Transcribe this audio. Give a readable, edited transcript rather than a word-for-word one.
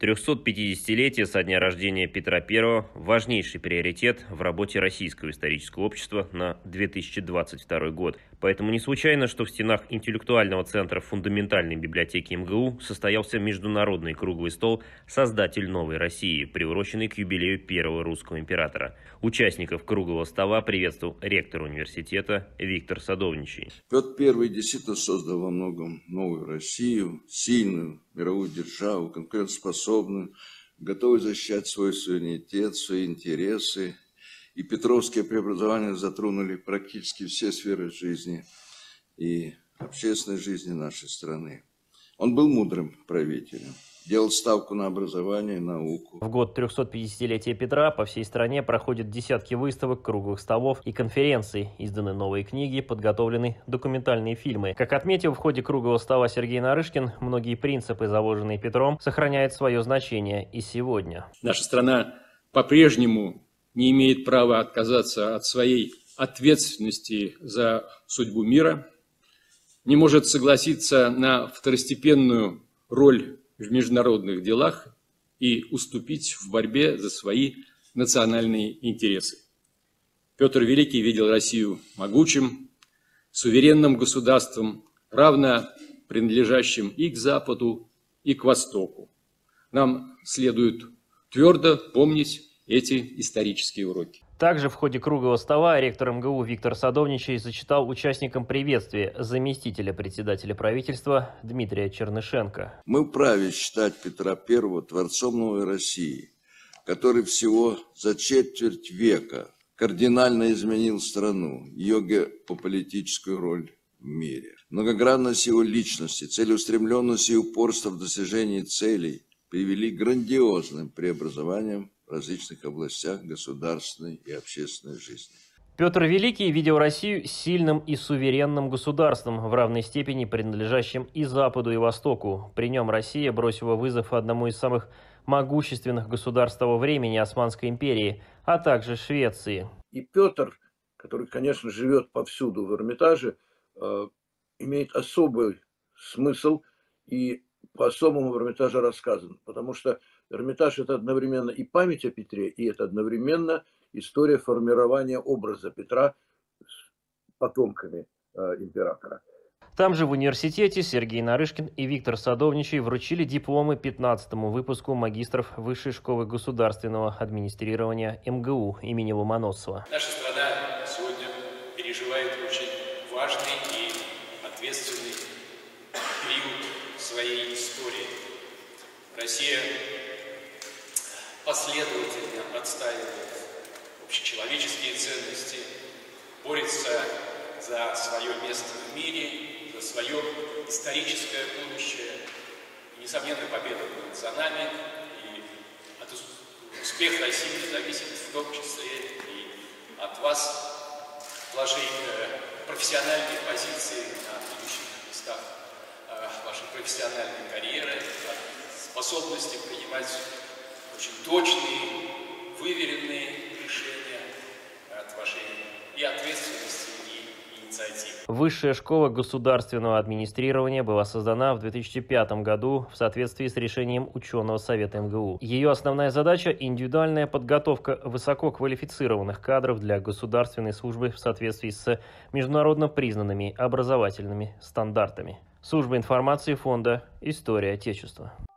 350-летие со дня рождения Петра I– важнейший приоритет в работе Российского исторического общества на 2022 год. Поэтому не случайно, что в стенах интеллектуального центра фундаментальной библиотеки МГУ состоялся международный круглый стол «Создатель новой России», приуроченный к юбилею первого русского императора. Участников круглого стола приветствовал ректор университета Виктор Садовничий. Петр I действительно создал во многом новую Россию, сильную мировую державу, конкурентоспособную, готовую защищать свой суверенитет, свои интересы. И петровские преобразования затронули практически все сферы жизни и общественной жизни нашей страны. Он был мудрым правителем, делал ставку на образование и науку. В год 350-летия Петра по всей стране проходят десятки выставок, круглых столов и конференций. Изданы новые книги, подготовлены документальные фильмы. Как отметил в ходе круглого стола Сергей Нарышкин, многие принципы, заложенные Петром, сохраняют свое значение и сегодня. Наша страна по-прежнему не имеет права отказаться от своей ответственности за судьбу мира, не может согласиться на второстепенную роль в международных делах и уступить в борьбе за свои национальные интересы. Петр Великий видел Россию могучим, суверенным государством, равно принадлежащим и к Западу, и к Востоку. Нам следует твердо помнить эти исторические уроки. Также в ходе круглого стола ректор МГУ Виктор Садовничий зачитал участникам приветствия заместителя председателя правительства Дмитрия Чернышенко. Мы вправе считать Петра I творцом новой России, который всего за четверть века кардинально изменил страну, ее геополитическую роль в мире. Многогранность его личности, целеустремленность и упорство в достижении целей привели к грандиозным преобразованиям в различных областях государственной и общественной жизни. Петр Великий видел Россию сильным и суверенным государством, в равной степени принадлежащим и Западу, и Востоку. При нем Россия бросила вызов одному из самых могущественных государств того времени, Османской империи, а также Швеции. И Петр, который, конечно, живет повсюду в Эрмитаже, имеет особый смысл и по-особому в Эрмитаже рассказан, потому что Эрмитаж – это одновременно и память о Петре, и это одновременно история формирования образа Петра с потомками императора. Там же в университете Сергей Нарышкин и Виктор Садовничий вручили дипломы 15-му выпуску магистров Высшей школы государственного администрирования МГУ имени Ломоносова. Наша страна сегодня переживает очень важный и ответственный период своей истории. Россия последовательно отстаивает общечеловеческие ценности, борется за свое место в мире, за свое историческое будущее. И, несомненно, победа будет за нами, и успех России зависит в том числе и от вас, вашей профессиональной позиции на будущих местах вашей профессиональной карьеры, от способности принимать очень точные, выверенные решения, от вашей и ответственности, и инициативы. Высшая школа государственного администрирования была создана в 2005 году в соответствии с решением ученого совета МГУ. Ее основная задача – индивидуальная подготовка высококвалифицированных кадров для государственной службы в соответствии с международно признанными образовательными стандартами. Служба информации фонда «История Отечества».